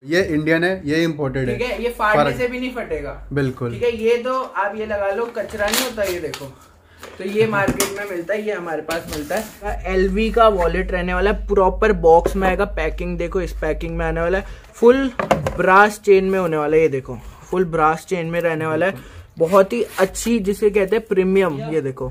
ये इंडियन है, ये इम्पोर्टेड है। ठीक है, ये फाड़ने से भी नहीं फटेगा। बिल्कुल ठीक है, ये तो आप ये लगा लो कचरा नहीं होता, ये देखो। तो ये मार्केट में मिलता है, ये हमारे पास मिलता है। LV का वॉलेट रहने वाला है, प्रॉपर बॉक्स में आएगा। पैकिंग देखो, इस पैकिंग में आने वाला है, फुल ब्रास चेन में होने वाला है। ये देखो फुल ब्रास चेन में रहने वाला है, बहुत ही अच्छी, जिसे कहते हैं प्रीमियम। ये देखो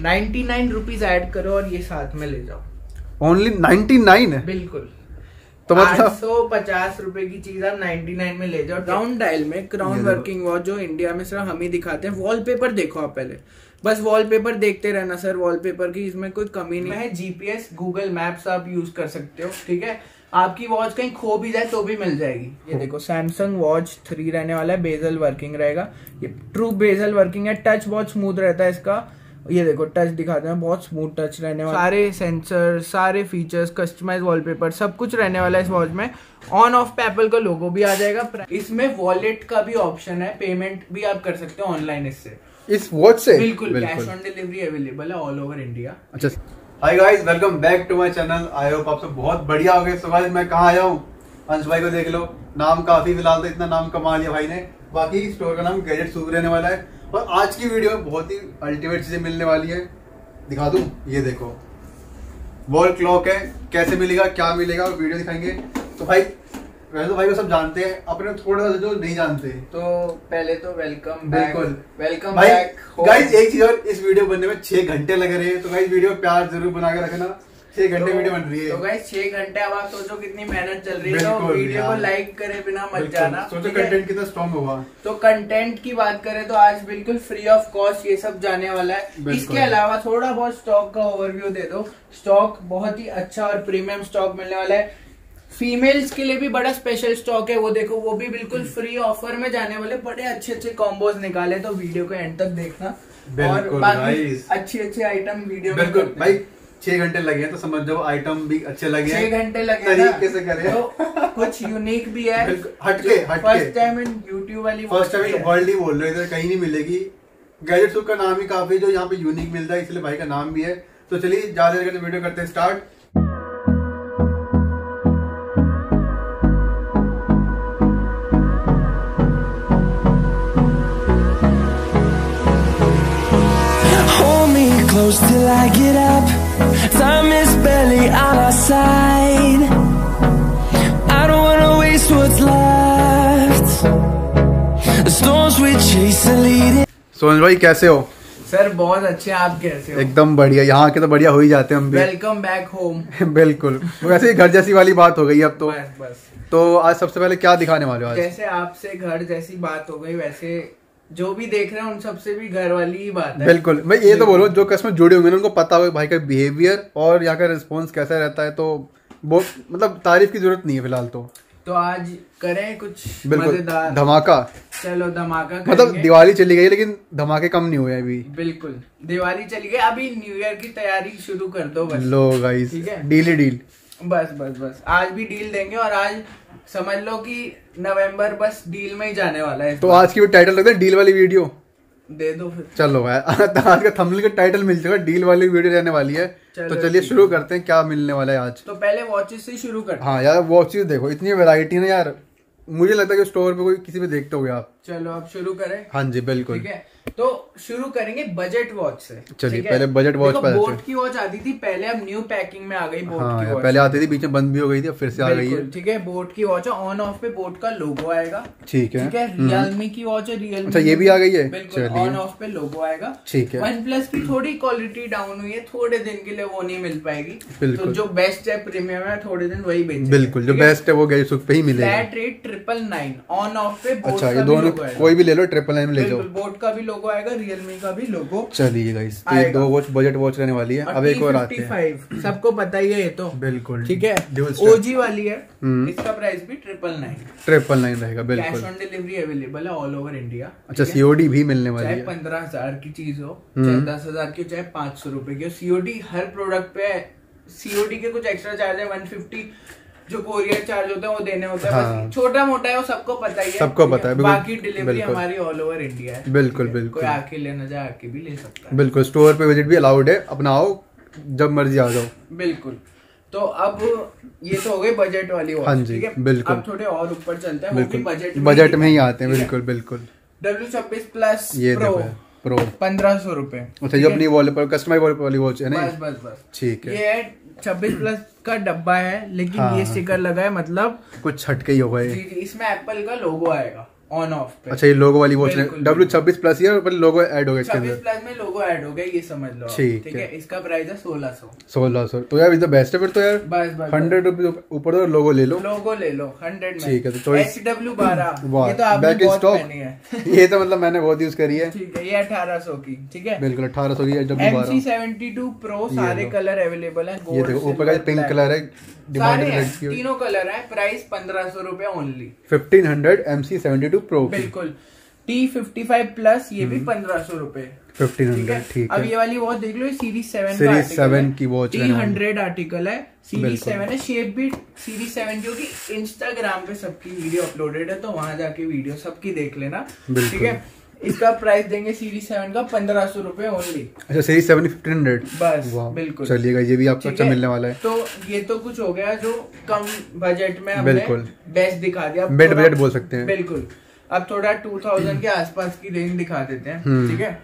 99 रुपीज ऐड करो और ये साथ में ले जाओ। ओनली 99 है? बिल्कुल। तो मतलब 850 रुपए की चीज आप 99 में ले जाओ। राउंड डायल में क्राउन वर्किंग वॉच, जो इंडिया में सिर्फ हम ही दिखाते हैं। वॉलपेपर देखो आप पहले, बस वॉलपेपर देखते रहना सर। वॉलपेपर की इसमें कोई कमी नहीं है। GPS गूगल मैप्स आप यूज कर सकते हो। ठीक है, आपकी वॉच कहीं खो भी जाए तो भी मिल जाएगी। ये देखो सैमसंग वॉच 3 रहने वाला है, बेजल वर्किंग रहेगा। ये ट्रू बेजल वर्किंग है। टच बहुत स्मूथ रहता है इसका। ये देखो टच दिखाते हैं, बहुत स्मूथ टच रहने वाला। सारे सेंसर, सारे फीचर्स, कस्टमाइज वॉलपेपर, सब कुछ रहने वाला है इस वॉच में। ऑन ऑफ पे एप्पल का लोगो भी आ जाएगा। इसमें वॉलेट का भी ऑप्शन है, पेमेंट भी आप कर सकते हो ऑनलाइन इससे, इस वॉच से। बिल्कुल कैश ऑन डिलीवरी अवेलेबल है ऑल ओवर इंडिया। अच्छा, hi guys, welcome back to my channel. I hope आप सब बहुत बढ़िया हो गए। सो गाइस, मैं कहाँ आया हूँ? अंश भाई को देख लो, नाम काफी फिलहाल तो इतना नाम कमा लिया भाई ने। बाकी स्टोर का नाम गैजेट सूप रहने वाला है। और आज की वीडियो में बहुत ही अल्टीमेट चीजें मिलने वाली है। दिखा दूं, ये देखो वॉल क्लॉक है। कैसे मिलेगा, क्या मिलेगा, वीडियो दिखाएंगे। तो भाई वैसे तो भाई वो सब जानते हैं, अपने थोड़ा सा जो नहीं जानते। तो पहले तो वेलकम बैक। बिल्कुल वेलकम भाई। बैक। गाइस एक चीज और, इस वीडियो बनने में 6 घंटे लग रहे हैं। तो गाइस वीडियो प्यार जरूर बना के रखना। 6 घंटे वीडियो बन रही है। तो गाइस 6 घंटे, अब आप सोचो कितनी मेहनत चल रही है। तो वीडियो को लाइक करे बिना मत जाना। सोचो कंटेंट कितना स्ट्रॉन्ग होगा। तो कंटेंट की बात करें तो आज बिल्कुल फ्री ऑफ कॉस्ट ये सब जाने वाला है। इसके अलावा थोड़ा बहुत स्टॉक का ओवरव्यू दे दो। स्टॉक बहुत ही अच्छा और प्रीमियम स्टॉक मिलने वाला है। फीमेल्स के लिए भी बड़ा स्पेशल स्टॉक है, वो देखो, वो भी बिल्कुल फ्री ऑफर में जाने वाले। बड़े अच्छे अच्छे कॉम्बोज निकाले, तो वीडियो को एंड तक देखना। और बाकी अच्छे अच्छे आइटम वीडियो में। बिल्कुल भाई, 6 घंटे लगे हैं तो समझ जाओ आइटम भी अच्छे लगे हैं। 6 घंटे लगे तरीके से करे। तो कुछ यूनिक भी है, हटके। फर्स्ट टाइम इन यूट्यूब वाली, फर्स्ट टाइम इन वर्ल्ड ही बोल रहे थे, कहीं नहीं मिलेगी। गैजेट सूप का नाम ही काफी जो यहाँ पे यूनिक मिलता है, इसलिए भाई का नाम भी है। तो चलिए ज्यादा देर वीडियो करते हैं start. Close till I get up. Time is barely on our side. I don't wanna waste what's left. The storms we chase are leading. Sonal भाई कैसे हो? सर बहुत अच्छे, आप कैसे हो? एकदम बढ़िया, यहाँ के तो बढ़िया हो ही जाते हैं हम भी। Welcome back home. बिल्कुल, वैसे ही घर जैसी वाली बात हो गई अब तो। बस। तो आज सबसे पहले क्या दिखाने वाले हो आज? जैसे आपसे घर जैसी बात हो गई, वैसे जो भी देख रहे हैं उन सबसे भी घर वाली ही बात है। बिल्कुल, मैं ये तो बोलूँ, जो कस्टमर जुड़े होंगे उनको पता होगा भाई का बिहेवियर और यहाँ का रिस्पॉन्स कैसा रहता है। तो वो मतलब तारीफ की जरूरत नहीं है फिलहाल तो आज करें कुछ मजेदार धमाका। चलो धमाका, मतलब दिवाली चली गई लेकिन धमाके कम नहीं हुए अभी। बिल्कुल, दिवाली चली गई, अभी न्यू ईयर की तैयारी शुरू कर दो बस। लो गाइस, ठीक है, डील ही डील। बस बस बस, आज भी डील देंगे। और आज समझ लो कि नवंबर बस डील में ही जाने वाला है। तो आज की भी टाइटल लगता है डील वाली वीडियो, दे दो फिर। चलो भाई, आज का थंबनेल का टाइटल मिल चुका, डील वाली वीडियो रहने वाली है। तो चलिए शुरू करते हैं, क्या मिलने वाला है आज। तो पहले वॉचेस से शुरू करते हैं। हाँ यार, वॉचेस देखो, इतनी वैरायटी है यार, मुझे लगता है कि स्टोर पे कोई किसी पे देखते हो आप। चलो अब शुरू करें। हाँ जी बिल्कुल। ठीक है, तो शुरू करेंगे बजट वॉच से। चलिए पहले बजट वॉच पर। बोट की वॉच आती थी पहले, अब न्यू पैकिंग में आ गई बोट की वॉच। पहले आती थी, बीच में बंद भी हो गई थी, अब फिर से आ गई है। ठीक है, बोट की वॉच है, ऑन ऑफ पे बोट का लोगो आएगा। ठीक है। रियलमी की वॉच है, रियलमी। अच्छा, ये भी आ गई है। बिल्कुल, ऑन ऑफ पे लोगो आएगा। ठीक है। OnePlus की थोड़ी क्वालिटी डाउन हुई है, थोड़े दिन के लिए वो नहीं मिल पाएगी। बिल्कुल, तो जो बेस्ट है प्रीमियम है, थोड़े दिन वही बेचेंगे। बिल्कुल, जो बेस्ट है वो गैजेट सूप पे ही मिलेगा। फ्लैट रेट 999, ऑन ऑफ पे बोट। अच्छा, ये दोनों कोई भी ले लो, 999 में ले जाओ। बोट का भी लोगो आएगा, रियलमी का भी लोगो। चलिए गाइस, ये 2 वॉच बजट वॉच रहने वाली है। अब एक और आती है, सबको पता ही है ये तो। बिल्कुल ठीक है, ओजी वाली है। इसका प्राइस भी 999 रहेगा। बिल्कुल, कैश ऑन डिलीवरी अवेलेबल है ऑल ओवर इंडिया। अच्छा, सीओडी भी मिलने वाली है। चाहे 15,000 की चीज हो, चाहे 10,000 की हो, चाहे 500 रुपए की हो, सीओडी हर प्रोडक्ट पे है। सीओडी के कुछ एक्स्ट्रा चार्ज है, 150 जो कोरियर चार्ज होता है वो देने होता है। हाँ। बस छोटा मोटा है, वो सबको पता ही है। सबको पता है। बाकी डिलीवरी हमारी ऑल ओवर इंडिया है। बिल्कुल बिल्कुल, कोई आके लेना चाहे आके भी ले सकता है। बिल्कुल, स्टोर पे विजिट भी अलाउड है, अपना आओ जब मर्जी आ जाओ। बिल्कुल। तो अब ये तो हो गई बजट वाली वॉच। हाँ जी, ठीक है, बिल्कुल। अब थोड़े और ऊपर चलते हैं, वो भी बजट में ही आते हैं। बिल्कुल बिल्कुल। W26 प्लस ये प्रो 1500 रुपए। अच्छा, जो अपनी वॉलपेपर कस्टमाइज वॉलपेपर वाली वॉच है ना? बस ठीक है। ये 26 प्लस का डब्बा है, लेकिन हाँ, ये स्टिकर लगा है, मतलब कुछ हटके ही होगा ये। जी, इसमें एप्पल का लोगो आएगा ऑन ऑफ पे। अच्छा, ये लोगो वाली वॉच है। बिल्कुल, W26 प्लस ये पर लोगो ऐड हो गया इसके 26 अंदर। प्लस में लोगो ऐड हो गया, ये समझ लो। ठीक ठीक है। है, इसका प्राइस है 1600। 1600 तो यार, इज द बेस्ट है फिर तो यार। बस 100 रुपीज ऊपर तो लोगो ले लो। लोगो ले लो 100 में। ठीक है, तो चॉइस SW12 ये तो आपने बैक इन बहुत स्टॉक। पहनी है। ये तो मतलब मैंने बहुत यूज करी है। ठीक है, ये 1800 की। ठीक है, बिल्कुल 1800 की SW12। MC72 Pro सारे कलर अवेलेबल है। ये देखो ऊपर का पिंक कलर है, डिमांडेड रेड की। तीनों कलर है। प्राइस 1500 रुपए ओनली। 1500 MC72 Pro की। बिल्कुल। T55 प्लस ये भी 1500 रुपए। 1500 ठीक अब है। ये वाली वॉच देख लो, सीरीज 7 सीरीज 7 की वॉच है। T100 आर्टिकल है, सीरीज बिल्कुल। 7 है। शेप भी सीरीज 7 की होगी। इंस्टाग्राम पे सबकी वीडियो अपलोडेड है, तो वहां जाके वीडियो सबकी देख लेना। बिल्कुल। ठीक है, इसका प्राइस देंगे सीरीज 7 का 1500 रुपए ओनली। अच्छा, सीरीज 7 1500। बस वाह, बिल्कुल। चलिएगा, ये भी आपको ठीक अच्छा है? मिलने वाला है। तो ये तो कुछ हो गया जो कम बजट में हमने बिल्कुल। बेस्ट दिखा दिया। मिड बजट बोल सकते हैं। बिल्कुल। अब थोड़ा 2000 के आसपास की रेंज दिखा देते हैं। ठीक है,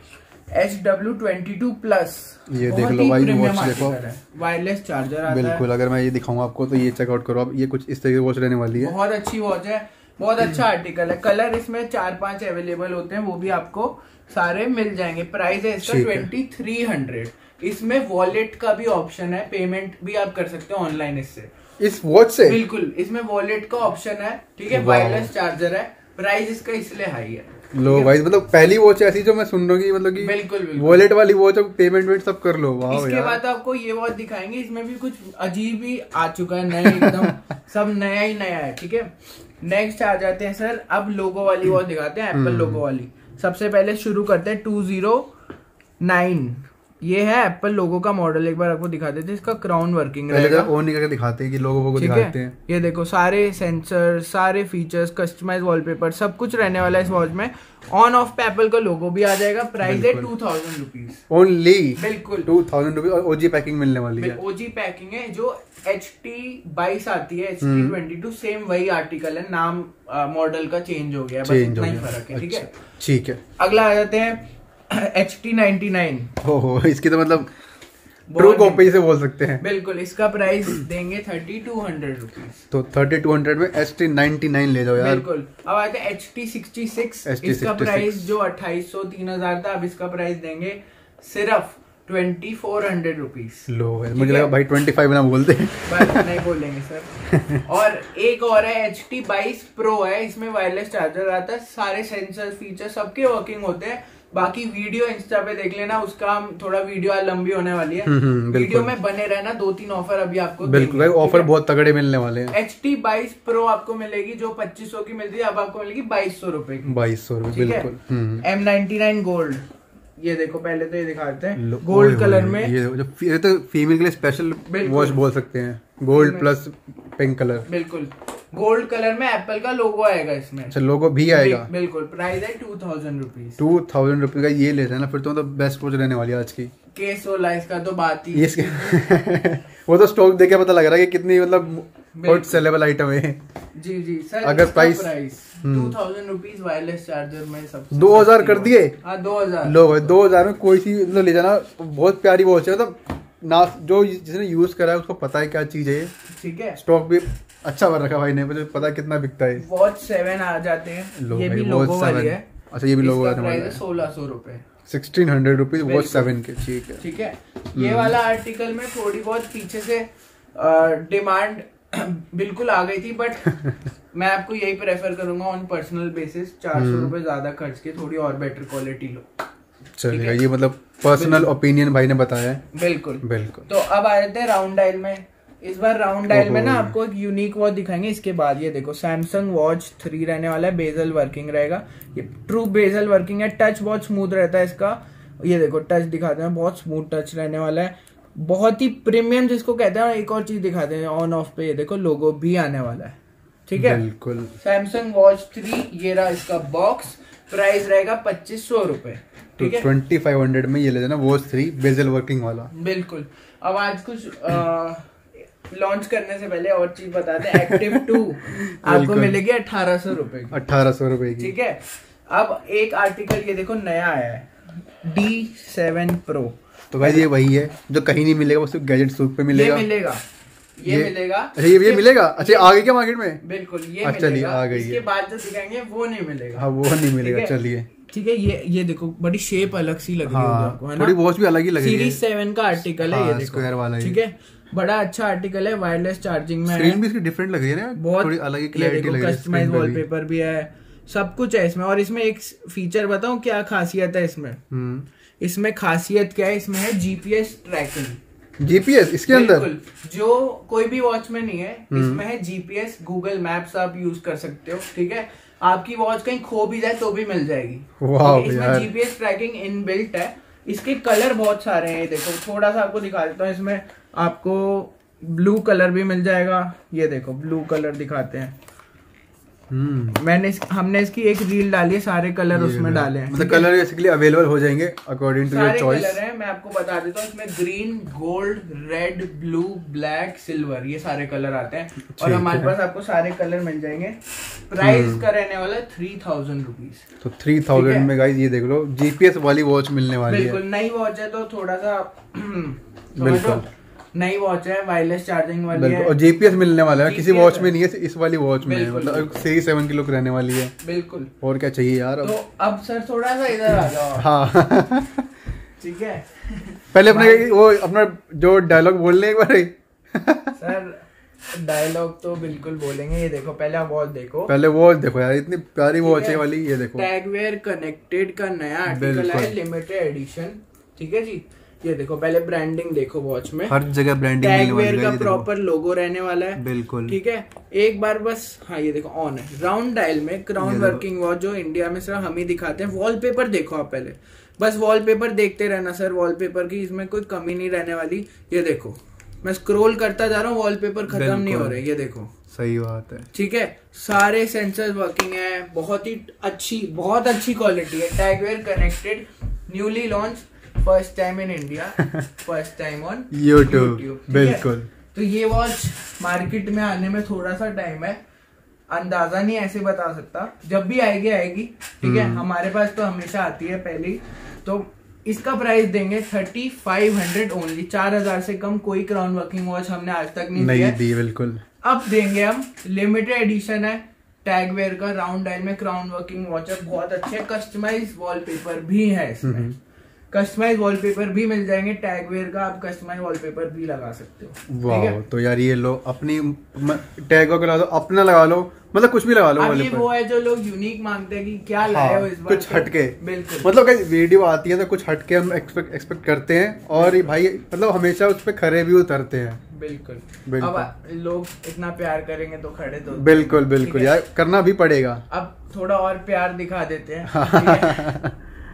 SW22 प्लस ये देख लो भाई, वॉच देखो। वायरलेस चार्जर आता है। बिल्कुल, अगर मैं ये दिखाऊंगा आपको तो ये चेकआउट करो आप। ये कुछ इस तरह की वॉच रहने वाली है। बहुत अच्छी वॉच है, बहुत अच्छा आर्टिकल है। कलर इसमें 4-5 अवेलेबल होते हैं, वो भी आपको सारे मिल जाएंगे। प्राइस है इसका 2300। इसमें वॉलेट का भी ऑप्शन है, पेमेंट भी आप कर सकते हो ऑनलाइन इससे, इस वॉच से। बिल्कुल। इसमें वॉलेट का ऑप्शन है। ठीक है, वायरलेस चार्जर है। प्राइस इसका इसलिए हाई है। लो भाई, मतलब पहली वॉच ऐसी जो मैं सुन रहा हूँ कि मतलब कि बिल्कुल वॉलेट वाली वॉच, पेमेंट वेमेंट सब कर लो। वाह इसके यार। बाद आपको ये वॉच दिखाएंगे, इसमें भी कुछ अजीब ही आ चुका है, नया एकदम सब नया ही नया है। ठीक है, नेक्स्ट आ जाते हैं सर। अब लोगो वाली वॉच दिखाते हैं, एप्पल लोगो वाली। सबसे पहले शुरू करते हैं 209। ये है एप्पल लोगो का मॉडल। एक बार आपको दिखा देते हैं, इसका क्राउन वर्किंग रहेगा। ऑन नहीं करके दिखाते हैं कि लोगों को दिखाते हैं। ये देखो, सारे सेंसर, सारे फीचर्स, कस्टमाइज वॉलपेपर, सब कुछ रहने वाला है इस वॉच में। ऑन ऑफ पे एप्पल का लोगो भी आ जाएगा। प्राइस है 2000 रुपीज ओनली। बिल्कुल 2000 रुपीज। और ओजी पैकिंग मिलने वाली है। ओजी पैकिंग है। जो HT22 आती है, HT22 सेम वही आर्टिकल है, नाम मॉडल का चेंज हो गया, बस इतना ही फर्क है। ठीक है, ठीक है। अगला आ जाते हैं HT99। हो इसकी तो मतलब ट्रू कॉपी से बोल सकते हैं। बिल्कुल। इसका प्राइस देंगे 3200 रुपीज। तो 3200 में ST99 ले जाओ यार। बिल्कुल। अब आते हैं HT66। इसका प्राइस जो 2800-3000 था, अब इसका प्राइस देंगे सिर्फ 2400 रुपीज। लो मुझे लगा भाई 25 ना बोलते। बस नहीं बोलेंगे सर। और एक और है HT22 Pro है। इसमें वायरलेस चार्जर आता है, सारे सेंसर फीचर सबके वर्किंग होते हैं। बाकी वीडियो इंस्टा पे देख लेना, उसका हम थोड़ा वीडियो लंबी होने वाली है। वीडियो में बने रहना। 2-3 ऑफर अभी आपको बिल्कुल भाई, ऑफर बहुत तगड़े मिलने वाले हैं। HT22 Pro आपको मिलेगी, जो 2500 की मिलती है, अब आपको मिलेगी 2200 रुपए की। 2200 रुपए बिल्कुल। M99 gold. ये देखो, पहले तो ये दिखाते हैं गोल्ड कलर में। ये तो फीमेल के लिए स्पेशल वॉच बोल सकते हैं। Gold plus pink colour. बिल्कुल। गोल्ड कलर में एप्पल का लोगो आएगा इसमें। अच्छा, लोगो भी आएगा। बिल्कुल। प्राइस है 2000 रुपीज। 2000 रुपीज का ये ले जाना फिर तो बेस्ट वॉच रहने वाली है आज की। केस वाला इसका तो बात ही इसके वो तो स्टॉक देखे पता लग रहा है कि कितनी मतलब बहुत सेलेबल आइटम है। जी जी सर। अगर प्राइस 2000 रुपीज वायरलेस चार्जर में सब 2000 कर दिए। हाँ 2000। लो भाई 2000 में कोई सी मतलब ले जाना, बहुत प्यारी वॉच है। मतलब ना जो जिसने यूज करा है उसको पता है क्या चीज है। ठीक है, स्टॉक भी अच्छा भर रखा भाई ने, मुझे पता है कितना बिकता है। वॉच 7 आ जाते हैं। ये भी लोगो वाली है। अच्छा, ये भी लोगो वाला है। 1600 रुपए। 1600 रुपीज वॉच 7 के। ठीक है, ठीक है। ये वाला आर्टिकल में थोड़ी बहुत पीछे से डिमांड बिल्कुल आ गई थी, बट मैं आपको यही प्रेफर करूंगा ऑन पर्सनल बेसिस। 400 रुपए ज्यादा खर्च के थोड़ी और बेटर क्वालिटी लो। चलेगा, ये मतलब पर्सनल ओपिनियन भाई ने बताया है। बिल्कुल बिल्कुल। तो अब आ जाते हैं राउंड डायल में। इस बार राउंड डायल में ना आपको एक यूनिक वॉच दिखाएंगे। इसके बाद ये देखो, सैमसंग वॉच 3 रहने वाला है। बेजल वर्किंग रहेगा, ये ट्रू बेजल वर्किंग है। टच बहुत स्मूथ रहता है इसका। ये देखो, टच दिखाते हैं, बहुत स्मूथ टच रहने वाला है, बहुत ही प्रीमियम जिसको कहते हैं। एक और चीज दिखाते हैं, ऑन ऑफ पे ये देखो लोगो भी आने वाला है। ठीक है, बिल्कुल। सैमसंग वॉच 3 ये रहा इसका बॉक्स। प्राइस रहेगा 2500 रुपए। ठीक है, 2500 में ये ले जाना वॉच 3 बेजल वर्किंग वाला। बिल्कुल। अब आज कुछ लॉन्च करने से पहले और चीज बता दें, एक्टिव 2 आपको मिलेगी 1800 रुपए की। 1800 रुपए की, ठीक है। अब एक आर्टिकल ये देखो नया आया है, D7 Pro। तो भाई ये वही है जो कहीं नहीं मिलेगा, वो सिर्फ गैजेट सूक पे मिलेगा। ये मिलेगा। अच्छा ये मिलेगा। अच्छा आ गई क्या मार्केट में? बिल्कुल ये अच्छा मिलेगा। आ गई इसके बाद जो दिखाएंगे वो नहीं मिलेगा। हाँ वो नहीं मिलेगा। चलिए ठीक है। ये देखो बड़ी शेप अलग सी लग रही है आपको, है ना? थोड़ी वॉच भी अलग ही लग रही है। सीरीज 7 का आर्टिकल है ये देखो, स्क्वायर वाला। ठीक है, बड़ा अच्छा आर्टिकल है, वायरलेस चार्जिंग में। स्क्रीन भी इसकी डिफरेंट लग रही है ना, बहुत थोड़ी अलग ही क्लैरिटी लग रही है। कस्टमाइज वॉलपेपर भी है, सब कुछ है इसमें। और इसमें एक फीचर बताऊं क्या खासियत है इसमें? इसमें खासियत क्या है? इसमें है जीपीएस ट्रैकिंग। जीपीएस इसके अंदर जो कोई भी वॉच में नहीं है, इसमें है जीपीएस। गूगल मैप्स आप यूज कर सकते हो, ठीक है। आपकी वॉच कहीं खो भी जाए तो भी मिल जाएगी। इसमें जीपीएस ट्रैकिंग इनबिल्ट है। इसके कलर बहुत सारे हैं, ये देखो थोड़ा सा आपको दिखा देता हूँ। इसमें आपको ब्लू कलर भी मिल जाएगा, ये देखो ब्लू कलर दिखाते हैं। हमने इसकी एक रील डाली है, सारे कलर उसमें डाले हैं। मतलब कलर बेसिकली अवेलेबल हो जाएंगे according to your choice. Colour है, मैं आपको बता देता हूँ। इसमें green, gold, red, blue, black, silver, ये सारे कलर आते हैं। और हमारे पास आपको सारे कलर मिल जाएंगे। प्राइस का रहने वाला है 3000 रुपीज। तो 3000 में गाइस ये देख लो जीपीएस वाली वॉच मिलने वाली है। बिल्कुल नई वॉच है तो थोड़ा सा बिल्कुल नई वॉच है, वायरलेस चार्जिंग वाली है। और जीपीएस मिलने वाला है, किसी वॉच में नहीं है, इस वाली वॉच में है। मतलब सीरीज 7 की लुक रहने वाली है। बिल्कुल। और क्या चाहिए यार? तो अब सर थोड़ा सा इधर आ जाओ। हाँ ठीक है। पहले अपना जो डायलॉग बोलने एक बार। सर डायलॉग तो बिल्कुल बोलेंगे। ये देखो पहले आप वॉच देखो। पहले वॉच देखो यार, इतनी प्यारी वॉच है वाली। ये देखो टैगवेयर कनेक्टेड का नया आर्टिकल है, लिमिटेड एडिशन। ठीक है जी। ये देखो पहले ब्रांडिंग देखो वॉच में, हर जगह ब्रांडिंग टैगवेयर का प्रॉपर लोगो रहने वाला है। बिल्कुल ठीक है। एक बार बस, हाँ ये देखो ऑन है। राउंड डायल में क्राउन वर्किंग वॉच जो इंडिया में सिर्फ हम ही दिखाते हैं। वॉलपेपर देखो आप पहले, बस वॉलपेपर देखते रहना सर। वॉलपेपर की इसमें कोई कमी नहीं रहने वाली। ये देखो मैं स्क्रॉल करता जा रहा हूँ, वॉलपेपर खत्म नहीं हो रहे। ये देखो सही बात है। ठीक है। सारे सेंसर्स वर्किंग है, बहुत अच्छी क्वालिटी है। TAG Heuer connected, newly launch, first time in India, first time on YouTube. बिल्कुल। तो ये वॉच मार्केट में आने में थोड़ा सा टाइम है, अंदाजा नहीं ऐसे बता सकता। जब भी आएगी ठीक है। हमारे पास तो हमेशा आती है पहले। तो इसका प्राइस देंगे 3500 ओनली। 4000 से कम कोई क्राउन वर्किंग वॉच हमने आज तक नहीं दी। बिल्कुल। अब देंगे हम। लिमिटेड एडिशन है, टैगवेयर का, राउंड डायल में क्राउन वर्किंग वॉच है, बहुत अच्छे। कस्टमाइज वॉलपेपर भी है इसमें, कस्टमाइज वॉलपेपर भी मिल जाएंगे। टैगवेयर का आप कस्टमाइज वॉलपेपर भी लगा सकते हो। वाह, तो यार ये लो अपनी टैग को लगा दो, अपना लगा लो, मतलब कुछ भी लगा लो। अब ये वो है जो लोग यूनिक मांगते हैं कि क्या लाए हो इस बार, कुछ हटके। बिल्कुल। मतलब वीडियो आती है तो कुछ हटके हम एक्सपेक्ट करते हैं। और भाई मतलब हमेशा उस पर खड़े भी उतरते हैं। बिल्कुल। अब लोग इतना प्यार करेंगे तो खड़े तो बिल्कुल यार करना भी पड़ेगा। अब थोड़ा और प्यार दिखा देते हैं।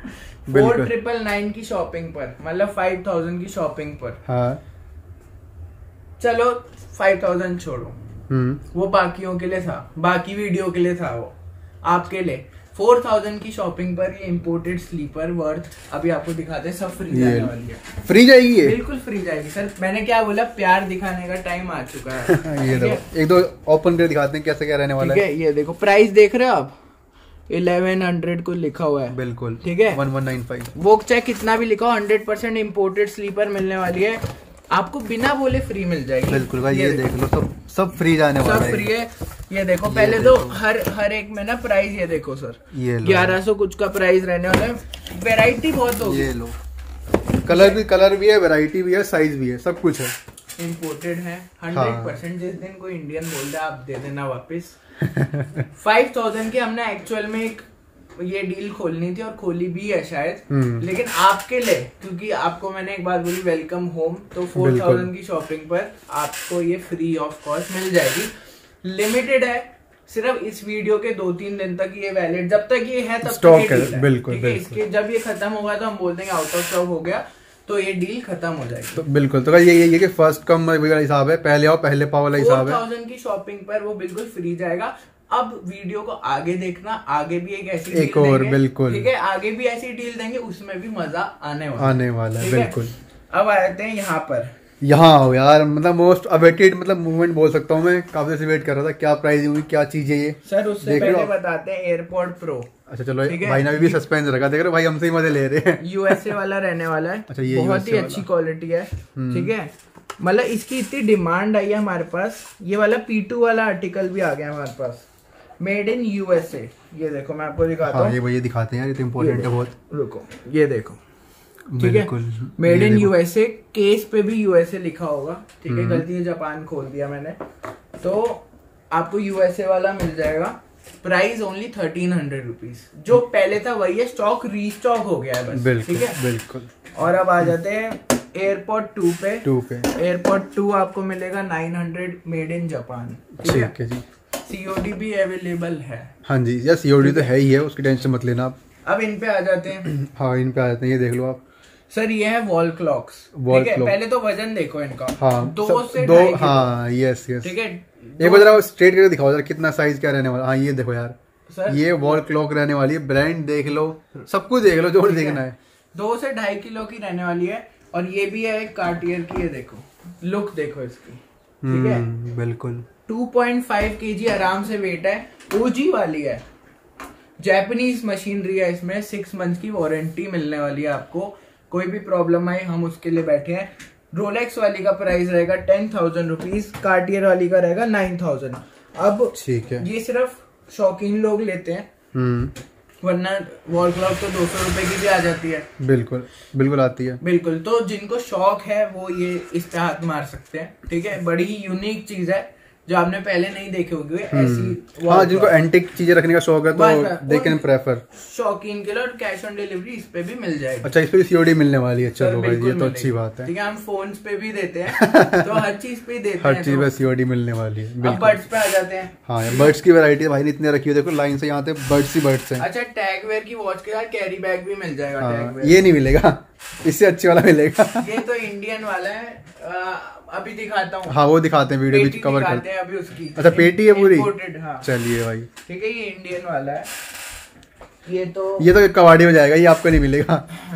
4999 की शॉपिंग पर, मतलब 5000 की शॉपिंग पर। हाँ। चलो 5000 छोड़ो, वो बाकियों के लिए था, बाकी वीडियो के लिए था, वो आपके लिए 4000 की शॉपिंग पर ये इम्पोर्टेड स्लीपर वर्थ अभी आपको दिखाते हैं। सब फ्री जाने वाली है। फ्री जाएगी ये? बिल्कुल फ्री जाएगी सर। मैंने क्या बोला, प्यार दिखाने का टाइम आ चुका है। ये देखो एक दो ओपन कर दिखाते हैं कैसे क्या रहने वाला है। ये देखो प्राइस देख रहे हो आप, 1100 को लिखा हुआ है। बिल्कुल ठीक है। 1195। वो चाहे कितना भी लिखा हो, 100% इम्पोर्टेड स्लीपर मिलने वाली है आपको, बिना बोले फ्री मिल जाएगी। बिल्कुल भाई ये देख लो, सब फ्री जाने वाला है। सब फ्री है। ये देखो पहले तो हर एक में ना प्राइस, ये देखो सर, ये 1100 कुछ का प्राइस रहने वाला है। वेराइटी बहुत होगी। ये लो कलर भी है, वेराइटी भी है, साइज भी है, सब कुछ है। इम्पोर्टेड है 100%। जिस दिन कोई इंडियन बोल दे आप दे देना वापस। 5000 की हमने एक्चुअल में एक ये डील खोलनी थी और खोली भी है शायद, लेकिन आपके लिए, क्योंकि आपको मैंने एक बात बोली वेलकम होम, तो 4000 की शॉपिंग पर आपको ये फ्री ऑफ कॉस्ट मिल जाएगी। लिमिटेड है, सिर्फ इस वीडियो के 2-3 दिन तक ये वैलिड, जब तक ये है तब स्टॉक तक है। बिल्कुल। इसके जब ये खत्म होगा तो हम बोल देंगे आउट ऑफ स्टॉक हो गया, तो ये डील खत्म हो जाएगी। तो बिल्कुल, तो ये कि फर्स्ट कम वाला हिसाब है, पहले आओ पहले पाओ वाला हिसाब है। 4000 की शॉपिंग पर वो बिल्कुल फ्री जाएगा। अब वीडियो को आगे देखना, आगे भी एक और बिल्कुल ठीक है, आगे भी ऐसी डील देंगे, उसमें भी मजा आने वाला है। बिल्कुल। अब आते हैं यहाँ पर, यहाँ आओ यार, मतलब मोस्ट अवेटेड मतलब मूवमेंट बोल सकता हूँ मैं, काफी से वेट कर रहा था। क्या प्राइस हुई, क्या चीज है ये सर? उससे पहले बताते हैं एयरपॉड प्रो। अच्छा चलो, भाई ने भी सस्पेंस रखा, देख रहे भाई हमसे ही मजे ले रहे हैं। यूएसए वाला रहने वाला है। अच्छा, ये बहुत ही अच्छी क्वालिटी है, ठीक है। मतलब इसकी इतनी डिमांड आई है हमारे पास, ये वाला P2 वाला आर्टिकल भी आ गया हमारे पास, मेड इन यूएसए। ये देखो मैं आपको दिखाता हूँ। ये भैया दिखाते हैं यार, ये तो इम्पोर्टेंट है बहुत। रुको, ये देखो, ठीक है, मेड इन यूएसए। केस पे भी यूएसए लिखा होगा, ठीक है। गलती से जापान खोल दिया मैंने। तो आपको यूएसए वाला मिल जाएगा, प्राइस ओनली 1300 रुपीज। जो पहले था वही है, स्टॉक रीस्टॉक हो गया है बस, ठीक है, बिल्कुल। और अब आ जाते हैं एयरपॉड 2 पे। एयरपॉड 2 आपको मिलेगा 900, मेड इन जापान, ठीक है जी। सीओडी भी अवेलेबल है। हाँ जी यार, सीओडी तो है ही है, उसकी टेंशन मत लेना आप। अब इन पे आ जाते हैं। हाँ, इन पे आ जाते हैं, ये देख लो आप सर। ये है वॉल क्लॉक्स, ठीक है। पहले तो वजन देखो इनका, हाँ, 2 से 2.5 हाँ, यस, ठीक है। एक बार जरा स्ट्रेट करके दिखाओ जरा, कितना साइज क्या रहने वाला। हाँ, ये देखो यार सर, ये वॉल क्लॉक रहने वाली है। ब्रांड देख लो, सब कुछ देख लो, जो देखना है। 2 से 2.5 किलो की रहने वाली है। और ये भी है एक कार्टियर की, ये देखो, लुक देखो इसकी, ठीक है, बिल्कुल। 2.5 kg आराम से वेट है। ओजी वाली है, जापानीज मशीनरी है, इसमें 6 मंथ की वारंटी मिलने वाली है आपको। कोई भी प्रॉब्लम आए हम उसके लिए बैठे हैं। रोलेक्स वाली का प्राइस रहेगा 10,000 रुपीज, कार्टियर वाली का रहेगा 9,000। अब ठीक है, ये सिर्फ शौकीन लोग लेते हैं, वरना वॉल क्लॉक तो 200 रुपए की भी आ जाती है। बिल्कुल बिल्कुल आती है, बिल्कुल। तो जिनको शौक है वो ये इस पे हाथ मार सकते हैं, ठीक है। बड़ी ही यूनिक चीज है जो आपने पहले नहीं देखे होंगे ऐसी। हाँ, जिनको एंटिक चीजें रखने का शौक है तो दे कैन प्रेफर। शौकीन के लिए। और कैश ऑन डिलीवरी इस पे भी मिल जाएगी। अच्छा, इस पे सीओडी मिलने वाली है, चलो भाई ये तो अच्छी बात है, ठीक है। हम फोन्स पे भी देते हैं, तो हर चीज पे देते हैं, हर चीज पे सीओडी मिलने वाली है। अब बर्ड्स पे आ जाते हैं। हाँ, बर्ड्स की वैरायटी भाई ने इतनी रखी है, देखो लाइन से यहाँ पे बर्ड्स ही बर्ड्स हैं। अच्छा, टैग वेयर की वॉच के साथ कैरी बैग भी मिल जाएगा। हाँ, ये नहीं मिलेगा, इससे अच्छी वाला मिलेगा। ये तो इंडियन वाला है, अभी दिखाता हूँ। हाँ, वो दिखाते हैं, वीडियो भी कवर करते हैं अभी उसकी। अच्छा, पेटी है पूरी। हाँ, चलिए भाई, ठीक है। ये इंडियन वाला है, ये तो कबाड़ी हो जाएगा, ये आपको नहीं मिलेगा।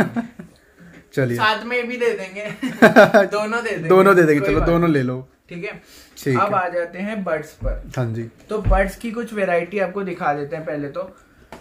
चलिए, साथ में भी दे देंगे। दोनों दे देंगे, चलो दोनों ले लो, ठीक है। ठीक अब आ जाते हैं बर्ड्स पर। हाँ जी, तो बर्ड्स की कुछ वेराइटी आपको दिखा देते हैं। पहले तो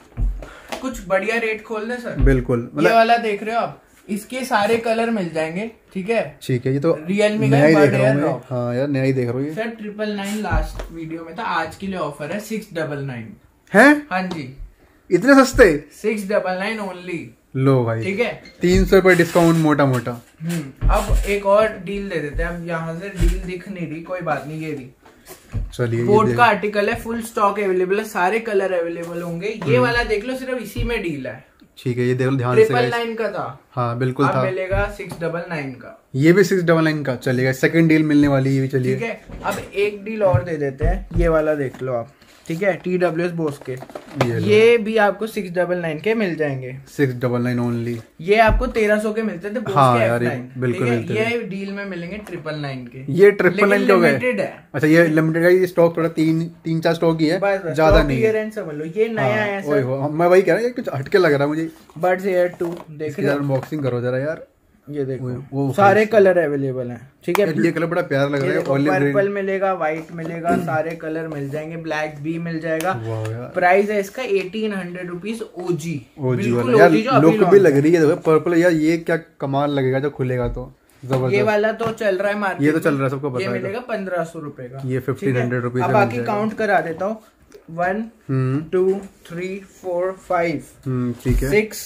कुछ बढ़िया रेट खोल दें सर। बिल्कुल, ये वाला देख रहे हो आप, इसके सारे कलर मिल जाएंगे, ठीक है। ठीक है, ये तो रियलमी का नया ही देख रहा हूँ। हाँ यार, नया ही देख रहा हूँ। सर 999 लास्ट वीडियो में था, आज के लिए ऑफर है 699 है। हाँ जी, इतने सस्ते, 699 ओनली। लो भाई, ठीक है, 300 रुपए डिस्काउंट, मोटा मोटा। अब एक और डील दे देते हैं। अब यहाँ से डील दिख नहीं रही, कोई बात नहीं, ये रही। चलिए, बोट का आर्टिकल है, फुल स्टॉक अवेलेबल है, सारे कलर अवेलेबल होंगे। ये वाला देख लो, सिर्फ इसी में डील है। ठीक है, ये देख लो ध्यान से। 999 का था। हाँ बिल्कुल था, मिलेगा 699 का। ये भी 699 का चलेगा। सेकंड डील मिलने वाली, ये भी चलिए। ठीक है, अब एक डील और दे देते हैं। ये वाला देख लो आप, ठीक है, TWS बोस के। ये भी आपको 699 के मिल जाएंगे। 699 ओनली। ये आपको 1300 के मिलते थे बोस हाँ के यार, F9, बिल्कुल मिलते ये डील में मिलेंगे 999 के। ये 999 के हो गए। लिमिटेड है। अच्छा, ये लिमिटेड है, ये स्टॉक थोड़ा 3-4 स्टॉक ही है, ज्यादा नहीं है। समझ लो, ये नया है सर। मैं वही कह रहा हूँ, कुछ हटके लग रहा है मुझे। बर्ड्स एयर 2 देख रहे हो, अनबॉक्सिंग करो जरा यार। ये देखो, सारे कलर अवेलेबल हैं, ठीक है। ये कलर बड़ा प्यारा लग रहा है, पर्पल मिलेगा, व्हाइट मिलेगा, सारे कलर मिल जाएंगे, ब्लैक भी मिल जाएगा। प्राइस है इसका 1800 रुपीज। ओजी वाला यार, लुक भी लग रही है पर्पल यार, ये क्या कमाल लगेगा जब खुलेगा तो। ये वाला तो चल रहा है मार्केट, ये तो चल रहा है, सबको पता है। ये मिलेगा 1500 रुपए का, ये 1500 रुपीज। अब बाकी काउंट करा देता हूँ। 1 2 3 4 5 ठीक है, 6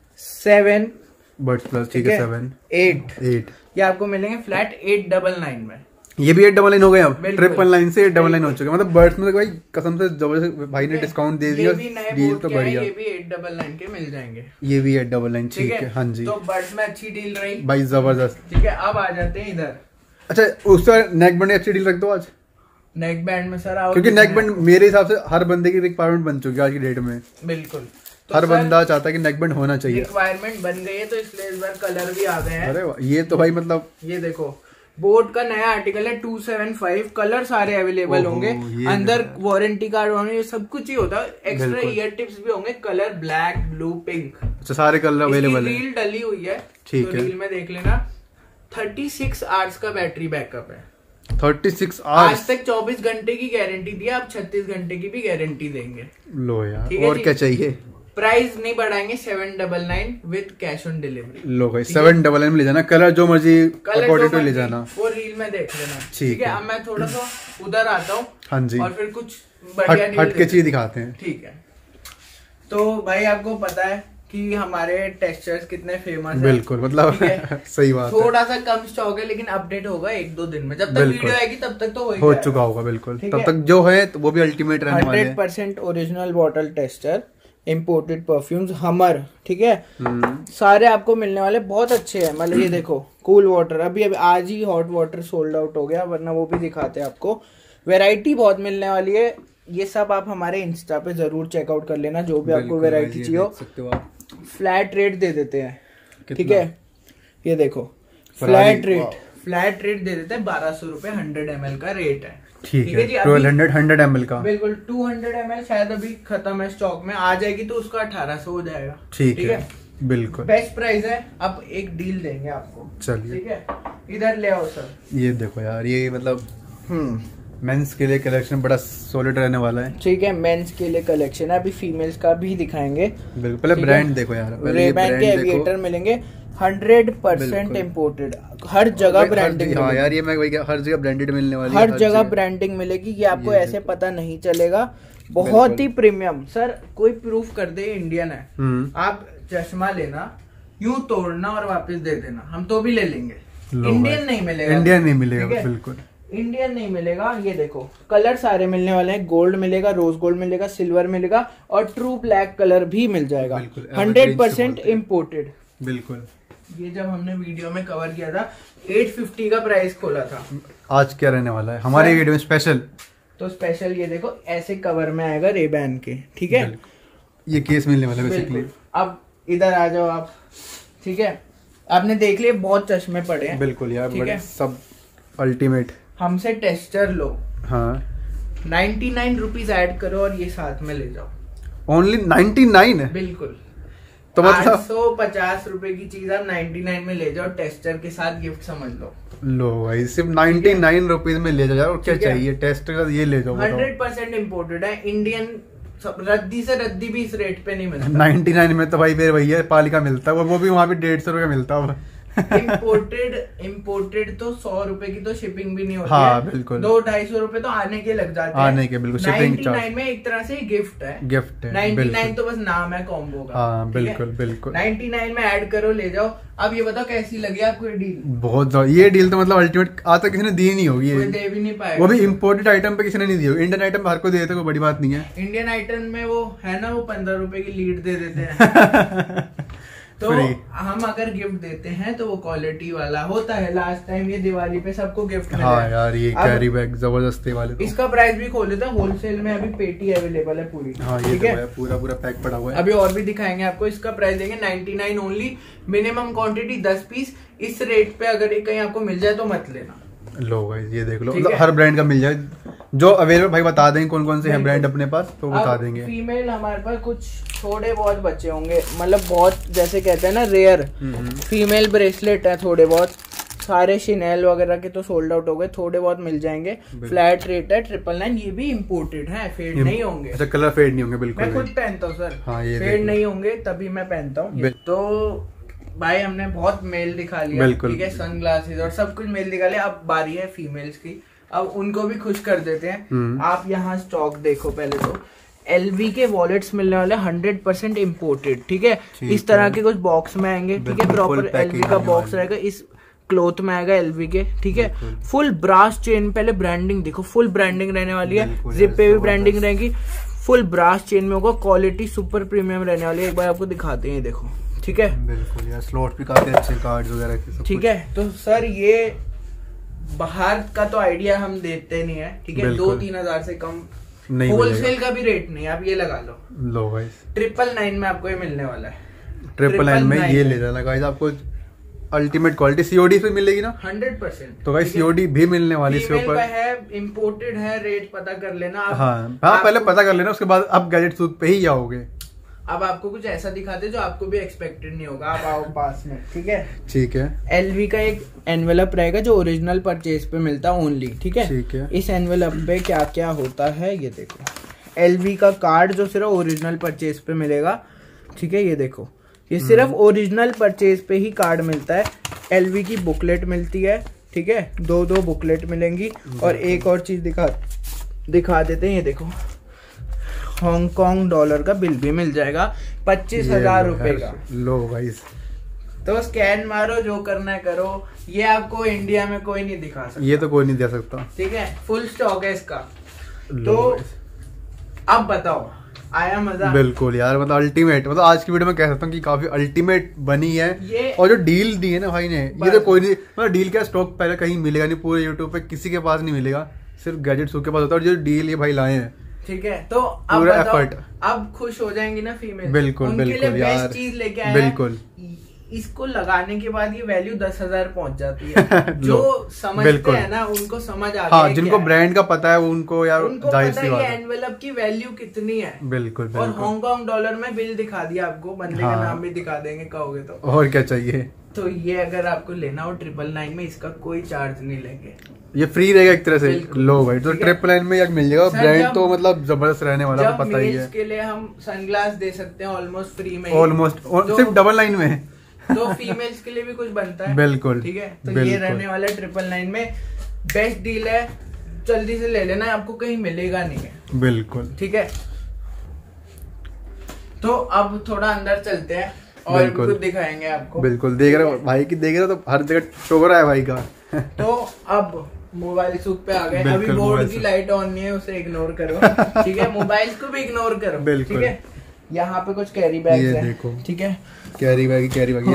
7 बर्ड्स प्लस, ठीक है, 7 8 ये आपको मिलेंगे फ्लैट 899 में। ये भी 899 हो गए, अब 999 से 899 हो चुके। मतलब बर्ड्स में तो भाई कसम से जबरदस्त भाई ने डिस्काउंट दे दिया, डील तो बढ़िया। ये भी 899 के मिल जाएंगे। ये भी 899, ठीक है। हाँ जी, तो बर्ड्स में अच्छी डील रही भाई, जबरदस्त। ठीक है, अब आ जाते हैं इधर। अच्छा, उसका नेक बैंड अच्छी डील रख दो आज। नेक बैंड में सर आओ, क्योंकि नेक बैंड मेरे हिसाब से हर बंदे की रिक्वायरमेंट बन चुकी है आज की डेट में। बिल्कुल, हर बंदा चाहता है कि नेक बैंड होना चाहिए। रिक्वायरमेंट बन गई है, तो इसलिए इस बार कलर भी आ गए हैं। अरे ये तो भाई मतलब, ये देखो, बोट का नया आर्टिकल है 275, कलर सारे अवेलेबल होंगे। अंदर वारंटी कार्ड होंगे, सब कुछ ही होता है। एक्स्ट्रा ईयर टिप्स भी होंगे, कलर ब्लैक, ब्लू, पिंक। अच्छा, सारे कलर अवेलेबल है। रील डली हुई है, ठीक है, रील में देख लेना। 36 आवर्स का बैटरी बैकअप है। 36 आज आवर्स। तक 24 घंटे की गारंटी दी, आप 36 घंटे की भी गारंटी देंगे। लो यार, ठीक है और जी। क्या चाहिए। प्राइस नहीं बढ़ाएंगे, 799 विद कैश ऑन डिलीवरी। लो भाई 799 में ले जाना, कलर जो मर्जी कलर अकॉर्डिंग जो टू ले मर्जी, जाना। वो रील में देख लेना। ठीक है। है। अब मैं थोड़ा सा उधर आता हूँ। हाँ जी। और फिर कुछ बढ़िया हट रील के चीज दिखाते हैं। ठीक है। तो भाई आपको पता है कि हमारे टेक्सचर्स कितने फेमस हैं। बिल्कुल, मतलब ठीक है? सही बात है। थोड़ा सा कम स्टॉक है, लेकिन अपडेट होगा 1-2 दिन में। जब तक बिल्कुल। वीडियो आएगी तब तक तो हो चुका होगा। बिल्कुल, ठीक तब है? तक जो है तो वो भी अल्टीमेट रहने वाले हैं। 100% original bottle tester, imported perfumes हमर। ठीक है, सारे आपको मिलने वाले बहुत अच्छे हैं। मतलब ये देखो, कूल वाटर अभी आज ही हॉट वाटर सोल्ड आउट हो गया, वरना वो भी दिखाते हैं आपको। वैरायटी बहुत मिलने वाली है। ये सब आप हमारे इंस्टा पे जरूर चेकआउट कर लेना, जो भी आपको वैरायटी चाहिए हो। फ्लैट रेट दे देते हैं। ठीक है, ये देखो फ्लैट रेट दे देते हैं 1200 रुपए 100 ml का रेट है। ठीक है जी। 1200 100 ml का। बिल्कुल 200 ml शायद अभी खत्म है स्टॉक में, आ जाएगी तो उसका 1800 हो जाएगा। ठीक है, बिल्कुल बेस्ट प्राइस है। अब एक डील देंगे आपको। चलिए। ठीक है, इधर ले आओ सर। ये देखो यार, ये मतलब मेंस के लिए कलेक्शन बड़ा सॉलिड रहने वाला है। ठीक है, मेंस के लिए कलेक्शन है, अभी फीमेल्स का भी दिखाएंगे। बिल्कुल, पहले ब्रांड देखो यार, पहले ये रेबैन ब्रांड के देखो। एविएटर मिलेंगे 100% इम्पोर्टेड, हर जगह ब्रांडिंग। हाँ यार, ये मैं वही हर जगह ब्रांडेड मिलने वाली है। हर जगह ब्रांडिंग मिलेगी, ये आपको ऐसे पता नहीं चलेगा। बहुत ही प्रीमियम सर, कोई प्रूफ कर दे इंडियन है। आप चश्मा लेना, यूं तोड़ना और वापस दे देना, हम तो भी ले लेंगे। इंडियन नहीं मिलेगा, इंडियन नहीं मिलेगा। ठीक है? बिल्कुल इंडियन नहीं मिलेगा। ये देखो कलर सारे मिलने वाले हैं, गोल्ड मिलेगा, रोज गोल्ड मिलेगा, सिल्वर मिलेगा और ट्रू ब्लैक कलर भी मिल जाएगा। 100% इम्पोर्टेड। बिल्कुल। ये जब हमने वीडियो में कवर किया था 850 का प्राइस खोला था। आज क्या रहने वाला है हमारे वीडियो में स्पेशल? तो स्पेशल ये देखो ऐसे कवर में आएगा रेबैन के। ठीक है, ये केस मिलने वाला है बेसिकली। अब इधर आ जाओ आप। ठीक है, आपने देख लिया बहुत चश्मे पड़े हैं। बिल्कुल यार, ठीक बड़े है? सब अल्टीमेट। हमसे टेस्टर लो, हाँ 99 रुपीज ऐड करो और ये साथ में ले जाओ। ओनली 99? बिल्कुल। तो मतलब 850 रुपए की चीज आप 99 में ले जाओ, टेस्टर के साथ गिफ्ट समझ लो। लो भाई, सिर्फ 99 रुपीज में ले जाओ। और क्या ठीक है? चाहिए? टेस्ट का ये ले जाओ। 100% इम्पोर्टेड है, इंडियन। रद्दी से रद्दी भी इस रेट पे नहीं मिलता। 99 में तो भाई मेरे भैया पालिका मिलता है, वो भी वहाँ पे 150 रुपए का मिलता है। इम्पोर्टेड तो 100 रुपए की तो शिपिंग भी नहीं होती हाँ, है। बिल्कुल। 200-250 रुपए तो आने के लग जाते हैं। आने के बिल्कुल, शिपिंग 99 में एक तरह से गिफ्ट है। 99 तो बस नाम है कॉम्बो का। हाँ ठीक है? बिल्कुल बिल्कुल। 99 में ऐड करो, ले जाओ। अब ये बताओ कैसी लगी आपको ये डील? बहुत ज्यादा। ये डील तो मतलब अल्टीमेट आज तक किसी ने दी नहीं होगी। कोई दे भी नहीं पाएगा। वो भी इम्पोर्टेड आइटम पे किसी ने नहीं दी होगी। इंडियन आइटम हर को दे देते, कोई बड़ी बात नहीं है। इंडियन आइटम में वो है ना, वो 15 रुपए की लीड दे देते हैं। तो Free। हम अगर गिफ्ट देते हैं तो वो क्वालिटी वाला होता है। लास्ट टाइम ये दिवाली पे सबको गिफ्ट मिला। हाँ यार, ये अब कैरी बैग जबरदस्ती वाले तो। इसका प्राइस भी खोल देता है। होलसेल में अभी पेटी अवेलेबल है पूरी। हाँ ये ठीक तो है, है, पूरा पूरा पैक पड़ा हुआ है। अभी और भी दिखाएंगे आपको। इसका प्राइस देंगे 99 ओनली। Minimum quantity 10 piece. इस रेट पे अगर कहीं आपको मिल जाए तो मत लेना। लो भाई, ये देख लो, ठीक मतलब है? हर ब्रांड का मिल जाए जो अवेलेबल। भाई बता देंगे कौन कौन से हैं ब्रांड अपने पास, तो बता अब देंगे। फीमेल हमारे पास कुछ थोड़े बहुत बचे होंगे, मतलब बहुत जैसे कहते हैं ना रेयर। फीमेल ब्रेसलेट है थोड़े बहुत, सारे शिनेल वगैरह के तो सोल्ड आउट हो गए, थोड़े बहुत मिल जाएंगे। फ्लैट रेट है 999। ये भी इम्पोर्टेड है, फेड नहीं होंगे। अच्छा, कलर फेड नहीं होंगे बिल्कुल। मैं खुद पहनता हूँ सर। हाँ, ये फेड नहीं होंगे तभी मैं पहनता हूँ। तो भाई हमने बहुत मेल दिखा लिया। बिल्कुल। ठीक है, सनग्लासेस और सब कुछ मेल दिखा लिया। अब बारी है फीमेल्स की, अब उनको भी खुश कर देते हैं। आप यहाँ स्टॉक देखो पहले तो। LV के वॉलेट्स मिलने वाले 100% इम्पोर्टेड। ठीक है, इस तरह के कुछ बॉक्स में आएंगे। ठीक है, प्रॉपर LV का बॉक्स रहेगा, इस क्लोथ में आएगा LV के। ठीक है, फुल ब्रास चेन। पहले ब्रांडिंग देखो, फुल ब्रांडिंग रहने वाली है। जिप पे भी ब्रांडिंग रहेगी, फुल ब्रास चेन में होगा। क्वालिटी सुपर प्रीमियम रहने वाली है। एक बार आपको दिखाते हैं, देखो। ठीक है, बिल्कुल यार, स्लॉट भी काफी अच्छे, कार्ड्स वगैरह के सब। ठीक है। तो सर ये बाहर का तो आइडिया हम देते नहीं है। ठीक है, 2-3 हजार से कम नहीं, होलसेल का भी रेट नहीं। आप ये लगा लो। लो भाई, 999 में आपको ये मिलने वाला है। 999 में ये ले जाना गाइस, आपको अल्टीमेट क्वालिटी। COD पे मिलेगी ना? 100%। तो भाई COD भी मिलने वाली इसके फीमेल ऊपर। का है, इम्पोर्टेड है, रेट पता कर लेना आप। हाँ, पहले पता कर लेना, उसके बाद आप गैजेट सूट पे ही जाओगे। अब आपको कुछ ऐसा दिखाते जो आपको भी एक्सपेक्टेड नहीं होगा। आप आओ पास में, ठीक है। ठीक है। LV का एक एनवेलप रहेगा जो ओरिजिनल परचेज पे मिलता है ओनली, ठीक है। ठीक है। इस एनवेलप पे क्या क्या होता है ये देखो, LV का कार्ड जो सिर्फ ओरिजिनल परचेज पे मिलेगा, ठीक है। ये देखो, ये सिर्फ ओरिजिनल परचेज पे ही कार्ड मिलता है। LV की बुकलेट मिलती है, ठीक है, दो बुकलेट मिलेंगी। और एक और चीज दिखा देते हैं, ये देखो हांगकांग डॉलर का बिल भी मिल जाएगा 25,000 रुपए का। लो भाई, तो स्कैन मारो, जो करना है करो। ये आपको इंडिया में कोई नहीं दिखा सकता, ये तो कोई नहीं दे सकता, ठीक है। फुल स्टॉक है इसका। तो अब बताओ, आया मजा? बिल्कुल यार, मतलब अल्टीमेट, मतलब आज की वीडियो में कह सकता हूँ कि काफी अल्टीमेट बनी है। और जो डील दी है ना भाई ने, ये तो कोई नहीं, मतलब डील का स्टॉक पहले कहीं मिलेगा नहीं, पूरे यूट्यूब पे किसी के पास नहीं मिलेगा, सिर्फ गैजेट्स के पास होता है। और जो डील ये भाई लाए हैं, ठीक है। तो अब एफर्ट, अब खुश हो जाएंगी ना फीमेल, बिल्कुल उनके बिल्कुल लिए यार, बेस्ट चीज लेके आए। बिल्कुल। इसको लगाने के बाद ये वैल्यू 10,000 पहुंच जाती है। जो समझते हैं ना उनको समझ आ गया। हाँ, जिनको ब्रांड का पता है उनको यार जाहिर सी बात है एनवेलप की वैल्यू कितनी है। बिल्कुल और हांगकांग डॉलर में बिल दिखा दिया आपको, बंदे का नाम भी दिखा देंगे कहोगे तो। और क्या चाहिए। तो ये अगर आपको लेना हो 999 में, इसका कोई चार्ज नहीं लेंगे, ये फ्री रहेगा एक तरह से। लो भाई, तो 999 में यार मिल जाएगा। ब्रांड तो मतलब जबरदस्त रहने वाला, तो पता ही है। के लिए हम सनग्लास दे सकते हैं ऑलमोस्ट फ्री में, ऑलमोस्ट सिर्फ 999 में। तो फीमेल्स के लिए भी कुछ बनता है, बिल्कुल, ठीक है। तो ये रहने वाला 999 में, बेस्ट डील है, जल्दी से ले लेना, आपको कहीं मिलेगा नहीं है। बिल्कुल, ठीक है। तो अब थोड़ा अंदर चलते हैं और कुछ दिखाएंगे आपको। बिल्कुल, देख रहे हो भाई की, देख रहे हो तो हर जगह टोकरा है भाई का। तो अब मोबाइल सूक पे आ गए। अभी बोर्ड की लाइट ऑन नहीं है, उसे इग्नोर करो, ठीक है। मोबाइल को भी इग्नोर करो, ठीक है। यहाँ पे कुछ कैरी बैग है, देखो, ठीक है। Carry bag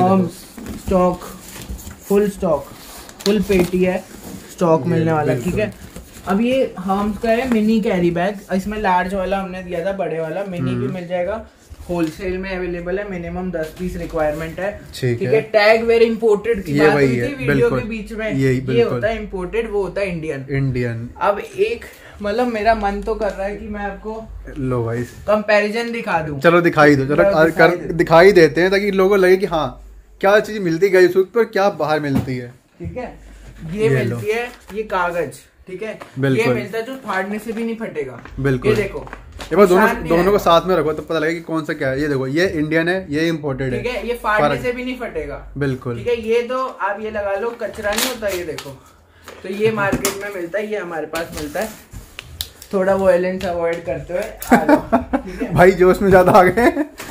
stock, full stock, full पेटी है, स्टॉक मिलने वाला, ठीक है। अब ये हम्स का है मिनी कैरी बैग, इसमें लार्ज वाला हमने दिया था, बड़े वाला मिनी भी मिल जाएगा। होलसेल में अवेलेबल है, मिनिमम 10 पीस रिक्वायरमेंट है, ठीक है। टैग वेयर इम्पोर्टेड की बात हुई थी वीडियो के बीच में, ये होता है इम्पोर्टेड, वो होता है इंडियन। अब एक मतलब मेरा मन तो कर रहा है कि मैं आपको लो भाई कंपैरिजन दिखा दूं। चलो दिखाई दो, चलो दिखाई देते हैं, ताकि लोगों को लगे कि हाँ क्या चीज मिलती है सूक पर, क्या बाहर मिलती है, ठीक है। ये मिलती है, ये कागज, ठीक है। ये मिलता है जो फाड़ने से भी नहीं फटेगा। बिल्कुल, ये देखो, ये बार दोनों को साथ में रखो तो पता लगेगा कि कौन सा क्या है। ये देखो, ये इंडियन है, ये इम्पोर्टेड है, ठीक है। ये फाड़ने से भी नहीं फटेगा, बिल्कुल, ठीक है। ये तो आप ये लगा लो, कचरा नहीं होता, ये देखो। तो ये मार्केट में मिलता है, ये हमारे पास मिलता है। थोड़ा वायलेंस अवॉइड करते हुए भाई जोश में ज्यादा आ गए,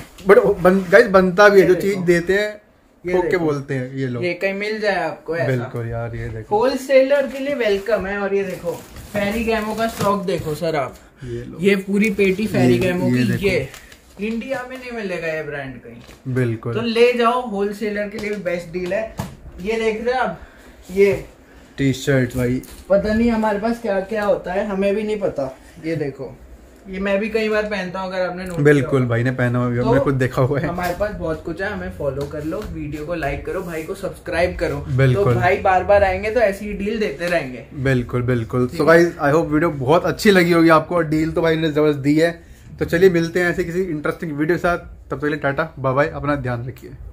बट गाइस बनता भी है, जो चीज देते हैं ठोक के बोलते हैं। ये लोग, ये कहीं मिल जाए आपको ऐसा। बिल्कुल यार, ये देखो होलसेलर के लिए वेलकम है। और ये देखो फेरी गैमो का स्टॉक देखो सर आप, ये पूरी पेटी फेरी गैमो की, ये इंडिया में नहीं मिलेगा ये ब्रांड कहीं, बिल्कुल। तो ले जाओ, होलसेलर के लिए बेस्ट डील है। ये देख रहे हैं आप, ये टी शर्ट भाई, पता नहीं हमारे पास क्या क्या होता है, हमें भी नहीं पता। ये देखो, ये मैं भी कई बार पहनता हूँ, अगर आपने नोट बिल्कुल भाई ने पहना हुआ, हमने खुद देखा हुआ है। हमारे पास बहुत कुछ है, हमें फॉलो कर लो, वीडियो को लाइक करो, भाई को सब्सक्राइब करो, बिल्कुल। तो भाई बार बार आएंगे तो ऐसी डील देते रहेंगे। बिल्कुल बिल्कुल। So guys, I hope video बहुत अच्छी लगी होगी आपको, और डील तो भाई ने जबरदस्त दी है। तो चलिए मिलते हैं ऐसे किसी इंटरेस्टिंग वीडियो के साथ, तब तक के लिए टाटा बाय बाय, अपना ध्यान रखिए।